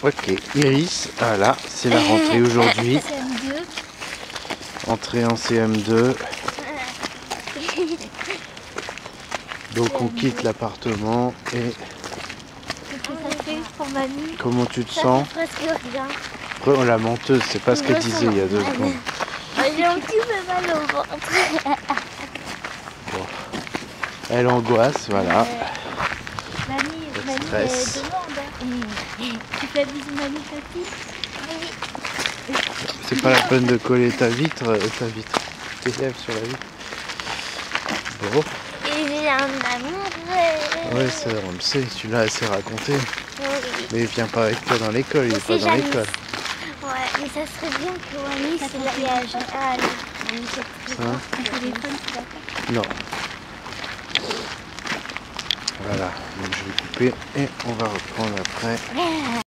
Ok, Iris, voilà, c'est la rentrée aujourd'hui. CM2. Entrée en CM2. Donc on quitte l'appartement et Qu'est-ce que ça fait pour mamie? comment tu te Ça sens? fait presque rien. Oh la menteuse, c'est pas ce qu'elle disait il y a 2 secondes. J'ai un petit peu mal au ventre. Bon. Elle angoisse, voilà. Mamie, stress. demande. Tu fais bisous mamie, papy? Oui. C'est pas la peine de coller ta vitre, tes lèvres sur la vitre. Bon. Et j'ai un amour. Ouais, ça, on le sait, tu l'as assez raconté. Oui. Mais il vient pas avec toi dans l'école, il est pas C'est dans Janice. l'école. Ouais, mais ça serait bien que Wally se voyage. Hein? Non. Voilà, donc je vais couper et on va reprendre après.